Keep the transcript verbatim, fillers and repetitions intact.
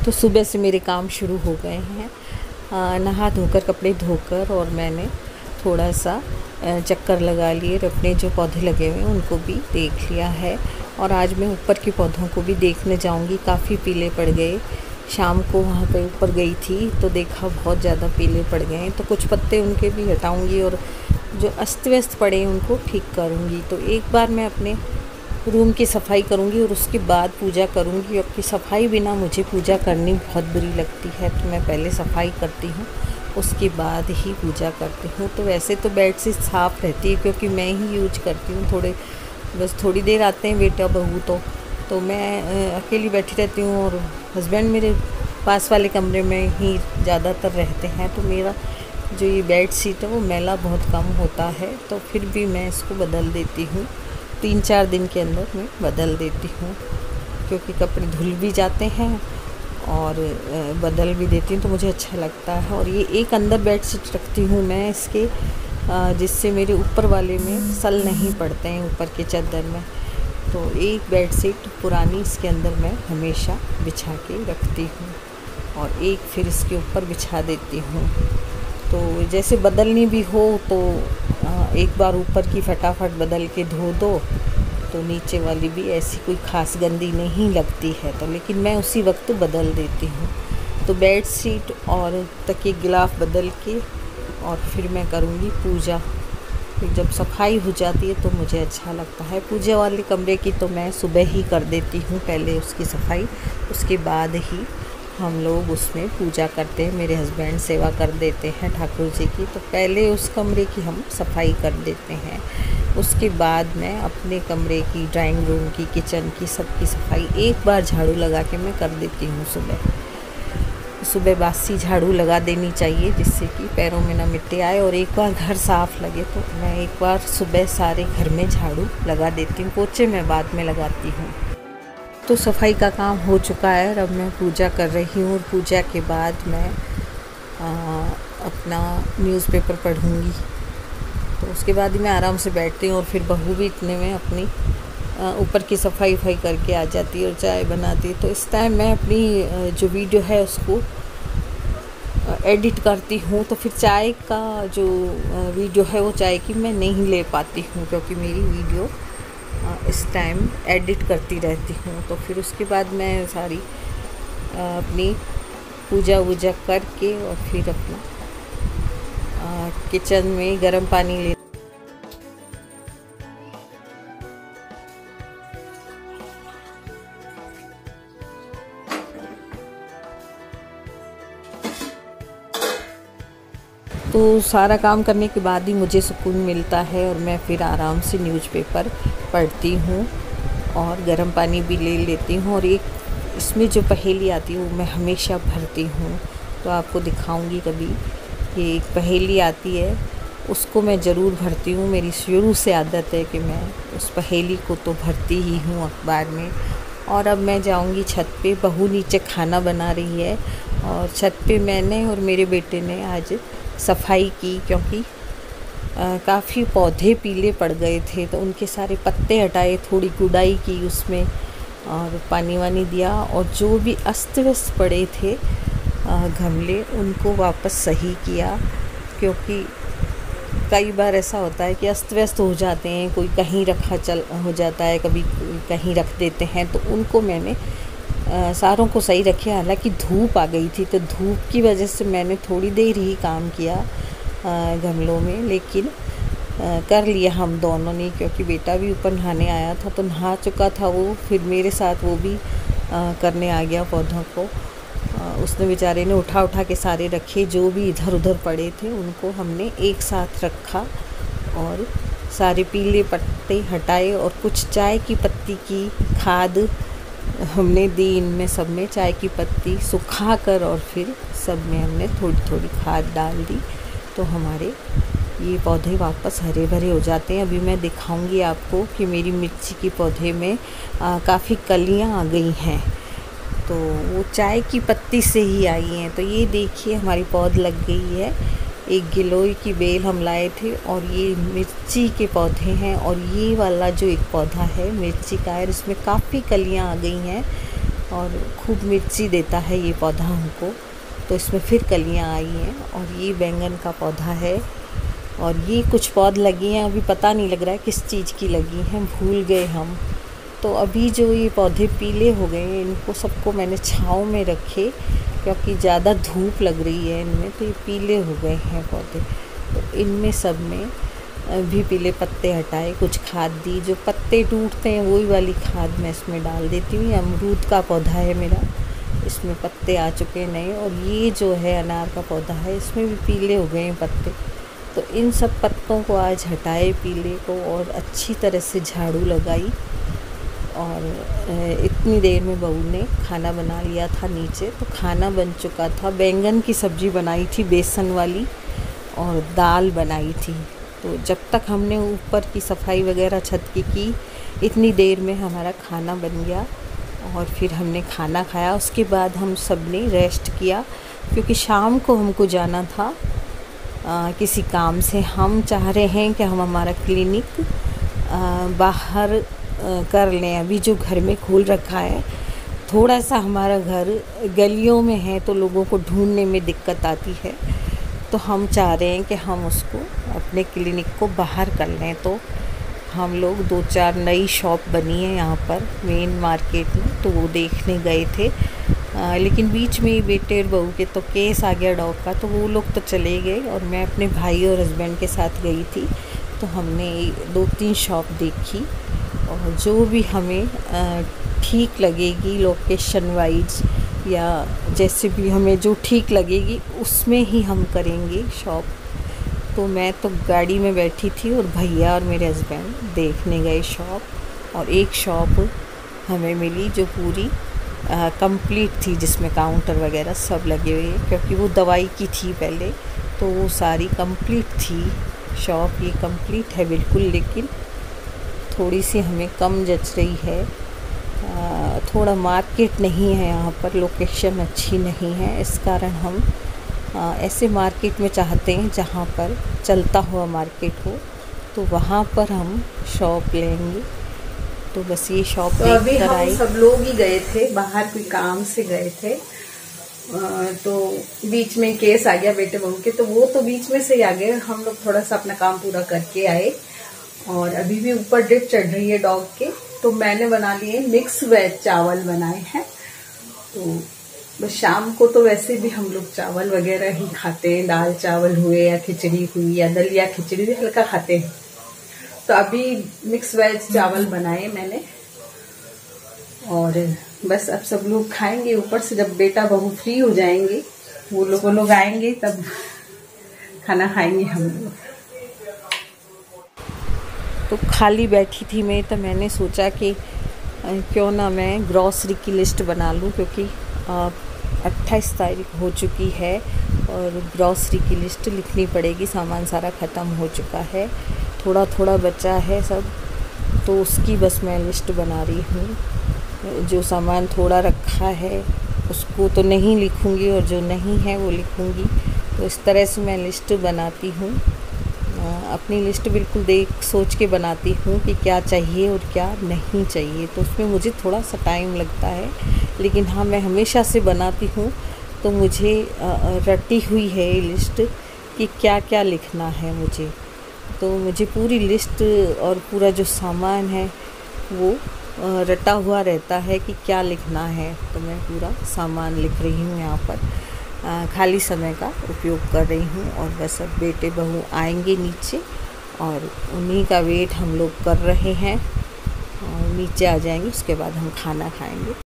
तो सुबह से मेरे काम शुरू हो गए हैं। आ, नहा धोकर कपड़े धोकर और मैंने थोड़ा सा चक्कर लगा लिए और अपने जो पौधे लगे हुए हैं उनको भी देख लिया है। और आज मैं ऊपर के पौधों को भी देखने जाऊंगी। काफ़ी पीले पड़ गए। शाम को वहाँ पे ऊपर गई थी तो देखा बहुत ज़्यादा पीले पड़ गए हैं, तो कुछ पत्ते उनके भी हटाऊंगी और जो अस्त व्यस्त पड़े हैं उनको ठीक करूँगी। तो एक बार मैं अपने रूम की सफाई करूँगी और उसके बाद पूजा करूँगी, क्योंकि सफाई बिना मुझे पूजा करनी बहुत बुरी लगती है। तो मैं पहले सफाई करती हूँ, उसके बाद ही पूजा करती हूँ। तो वैसे तो बेडशीट साफ़ रहती है क्योंकि मैं ही यूज करती हूँ। थोड़े बस थोड़ी देर आते हैं बेटा बहू तो तो मैं अकेली बैठी रहती हूँ और हस्बैंड मेरे पास वाले कमरे में ही ज़्यादातर रहते हैं। तो मेरा जो ये बेड शीट है वो मैला बहुत कम होता है, तो फिर भी मैं इसको बदल देती हूँ। तीन चार दिन के अंदर मैं बदल देती हूँ, क्योंकि कपड़े धुल भी जाते हैं और बदल भी देती हूँ तो मुझे अच्छा लगता है। और ये एक अंदर बेड शीट रखती हूँ मैं इसके, जिससे मेरे ऊपर वाले में सल नहीं पड़ते हैं ऊपर के चादर में। तो एक बेड शीट पुरानी इसके अंदर मैं हमेशा बिछा के रखती हूँ और एक फिर इसके ऊपर बिछा देती हूँ। तो जैसे बदलनी भी हो तो एक बार ऊपर की फटाफट बदल के धो दो तो नीचे वाली भी ऐसी कोई ख़ास गंदी नहीं लगती है, तो लेकिन मैं उसी वक्त बदल देती हूँ। तो बेड शीट और तकिए गिलाफ बदल के और फिर मैं करूँगी पूजा। फिर जब सफाई हो जाती है तो मुझे अच्छा लगता है। पूजा वाले कमरे की तो मैं सुबह ही कर देती हूँ, पहले उसकी सफाई, उसके बाद ही हम लोग उसमें पूजा करते हैं। मेरे हस्बैंड सेवा कर देते हैं ठाकुर जी की, तो पहले उस कमरे की हम सफाई कर देते हैं। उसके बाद मैं अपने कमरे की, ड्राइंग रूम की, किचन की, सबकी सफाई एक बार झाड़ू लगा के मैं कर देती हूँ। सुबह सुबह बासी झाड़ू लगा देनी चाहिए जिससे कि पैरों में ना मिट्टी आए, और एक बार घर साफ़ लगे तो मैं एक बार सुबह सारे घर में झाड़ू लगा देती हूँ। पोछे मैं बाद में लगाती हूँ। तो सफाई का काम हो चुका है और अब मैं पूजा कर रही हूँ, और पूजा के बाद मैं आ, अपना न्यूज़पेपर पढ़ूँगी। तो उसके बाद ही मैं आराम से बैठती हूँ और फिर बहू भी इतने में अपनी ऊपर की सफाई वफाई करके आ जाती है और चाय बनाती है। तो इस टाइम मैं अपनी जो वीडियो है उसको एडिट करती हूँ। तो फिर चाय का जो वीडियो है वो चाय की मैं नहीं ले पाती हूँ, क्योंकि मेरी वीडियो इस टाइम एडिट करती रहती हूँ। तो फिर उसके बाद मैं सारी अपनी पूजा वूजा करके और फिर अपना किचन में गर्म पानी ले तो सारा काम करने के बाद ही मुझे सुकून मिलता है और मैं फिर आराम से न्यूज़पेपर पढ़ती हूँ और गर्म पानी भी ले लेती हूँ। और एक इसमें जो पहेली आती है वो मैं हमेशा भरती हूँ, तो आपको दिखाऊंगी कभी। ये एक पहेली आती है, उसको मैं ज़रूर भरती हूँ। मेरी शुरू से आदत है कि मैं उस पहेली को तो भरती ही हूँ अखबार में। और अब मैं जाऊँगी छत पे। बहू नीचे खाना बना रही है और छत पे मैंने और मेरे बेटे ने आज सफाई की, क्योंकि काफ़ी पौधे पीले पड़ गए थे तो उनके सारे पत्ते हटाए, थोड़ी गुड़ाई की उसमें और पानी वानी दिया, और जो भी अस्त व्यस्त पड़े थे गमले उनको वापस सही किया। क्योंकि कई बार ऐसा होता है कि अस्त व्यस्त हो जाते हैं, कोई कहीं रखा चल हो जाता है, कभी कहीं रख देते हैं, तो उनको मैंने आ, सारों को सही रखे। हालांकि धूप आ गई थी तो धूप की वजह से मैंने थोड़ी देर ही काम किया गमलों में, लेकिन आ, कर लिया हम दोनों ने, क्योंकि बेटा भी ऊपर नहाने आया था तो नहा चुका था वो, फिर मेरे साथ वो भी आ, करने आ गया पौधों को। आ, उसने बेचारे ने उठा उठा के सारे रखे, जो भी इधर उधर पड़े थे उनको हमने एक साथ रखा और सारे पीले पत्ते हटाए। और कुछ चाय की पत्ती की खाद हमने दी, इनमें सब में चाय की पत्ती सुखा कर और फिर सब में हमने थोड़ी थोड़ी खाद डाल दी, तो हमारे ये पौधे वापस हरे भरे हो जाते हैं। अभी मैं दिखाऊंगी आपको कि मेरी मिर्ची की पौधे में काफ़ी कलियां आ गई हैं, तो वो चाय की पत्ती से ही आई हैं। तो ये देखिए हमारी पौध लग गई है। एक गिलोय की बेल हम लाए थे और ये मिर्ची के पौधे हैं, और ये वाला जो एक पौधा है मिर्ची का है, इसमें काफ़ी कलियां आ गई हैं। और खूब मिर्ची देता है ये पौधा हमको। तो इसमें फिर कलियां आई हैं और ये बैंगन का पौधा है। और ये कुछ पौध लगी हैं, अभी पता नहीं लग रहा है किस चीज़ की लगी हैं, भूल गए हम। तो अभी जो ये पौधे पीले हो गए हैं, इनको सबको मैंने छाँव में रखे क्योंकि ज़्यादा धूप लग रही है इनमें, तो ये पीले हो गए हैं पौधे। तो इनमें सब में भी पीले पत्ते हटाए, कुछ खाद दी, जो पत्ते टूटते हैं वही वाली खाद मैं इसमें डाल देती हूँ। अमरूद का पौधा है मेरा, इसमें पत्ते आ चुके हैं नए। और ये जो है अनार का पौधा है, इसमें भी पीले हो गए हैं पत्ते। तो इन सब पत्तों को आज हटाए पीले को और अच्छी तरह से झाड़ू लगाई। और इतनी देर में बहू ने खाना बना लिया था नीचे, तो खाना बन चुका था। बैंगन की सब्ज़ी बनाई थी बेसन वाली और दाल बनाई थी। तो जब तक हमने ऊपर की सफाई वगैरह छत की की इतनी देर में हमारा खाना बन गया और फिर हमने खाना खाया। उसके बाद हम सब ने रेस्ट किया क्योंकि शाम को हमको जाना था आ, किसी काम से। हम चाह रहे हैं कि हम हमारा क्लिनिक आ, बाहर आ, कर लें। अभी जो घर में खोल रखा है, थोड़ा सा हमारा घर गलियों में है तो लोगों को ढूंढने में दिक्कत आती है। तो हम चाह रहे हैं कि हम उसको अपने क्लिनिक को बाहर कर लें। तो हम लोग दो चार नई शॉप बनी है यहाँ पर मेन मार्केट में, तो वो देखने गए थे। आ, लेकिन बीच में बेटे और बहू के तो केस आ गया डॉग का, तो वो लोग तो चले गए और मैं अपने भाई और हस्बैंड के साथ गई थी। तो हमने दो तीन शॉप देखी और जो भी हमें ठीक लगेगी लोकेशन वाइज या जैसे भी हमें जो ठीक लगेगी उसमें ही हम करेंगे शॉप। तो मैं तो गाड़ी में बैठी थी और भैया और मेरे हस्बैंड देखने गए शॉप। और एक शॉप हमें मिली जो पूरी कंप्लीट थी, जिसमें काउंटर वगैरह सब लगे हुए हैं, क्योंकि वो दवाई की थी पहले, तो वो सारी कंप्लीट थी शॉप। ये कंप्लीट है बिल्कुल, लेकिन थोड़ी सी हमें कम जच रही है। आ, थोड़ा मार्केट नहीं है यहाँ पर, लोकेशन अच्छी नहीं है, इस कारण हम आ, ऐसे मार्केट में चाहते हैं जहाँ पर चलता हुआ मार्केट हो, तो वहाँ पर हम शॉप लेंगे। तो बस ये शॉप तो अभी हम सब लोग ही गए थे बाहर, कोई काम से गए थे। आ, तो बीच में केस आ गया बेटे बहू के, तो वो तो बीच में से ही आ गए। हम लोग थोड़ा सा अपना काम पूरा करके आए और अभी भी ऊपर ड्रिप चढ़ रही है डॉग के। तो मैंने बना लिए मिक्स वेज चावल बनाए हैं। तो बस शाम को तो वैसे भी हम लोग चावल वगैरह ही खाते हैं, दाल चावल हुए या खिचड़ी हुई या दलिया खिचड़ी भी हल्का खाते हैं। तो अभी मिक्स वेज चावल बनाए मैंने और बस अब सब लोग खाएंगे। ऊपर से जब बेटा बहू फ्री हो जाएंगे, वो लोग वो लोग आएंगे, तब खाना खाएंगे हम लोग। तो खाली बैठी थी मैं, तो मैंने सोचा कि क्यों ना मैं ग्रॉसरी की लिस्ट बना लूं, क्योंकि अट्ठाईस तारीख हो चुकी है और ग्रॉसरी की लिस्ट लिखनी पड़ेगी। सामान सारा ख़त्म हो चुका है, थोड़ा थोड़ा बचा है सब, तो उसकी बस मैं लिस्ट बना रही हूँ। जो सामान थोड़ा रखा है उसको तो नहीं लिखूँगी और जो नहीं है वो लिखूँगी। तो इस तरह से मैं लिस्ट बनाती हूँ। अपनी लिस्ट बिल्कुल देख सोच के बनाती हूँ कि क्या चाहिए और क्या नहीं चाहिए। तो उसमें मुझे थोड़ा सा टाइम लगता है, लेकिन हाँ मैं हमेशा से बनाती हूँ, तो मुझे रटी हुई है ये लिस्ट कि क्या क्या लिखना है मुझे। तो मुझे पूरी लिस्ट और पूरा जो सामान है वो रटा हुआ रहता है कि क्या लिखना है। तो मैं पूरा सामान लिख रही हूँ यहाँ पर, खाली समय का उपयोग कर रही हूँ। और बस अब बेटे बहू आएंगे नीचे और उन्हीं का वेट हम लोग कर रहे हैं, और नीचे आ जाएंगे, उसके बाद हम खाना खाएंगे।